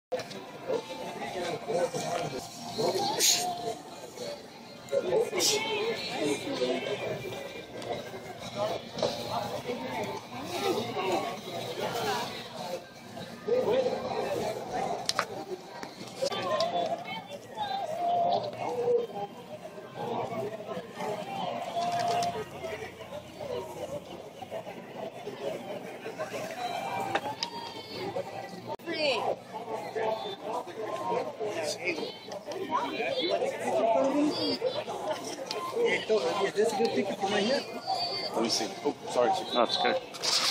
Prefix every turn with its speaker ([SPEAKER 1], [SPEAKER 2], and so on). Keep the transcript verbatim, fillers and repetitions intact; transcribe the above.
[SPEAKER 1] That's a good ticket for my head.
[SPEAKER 2] Let me see. Oh, sorry. No, it's okay.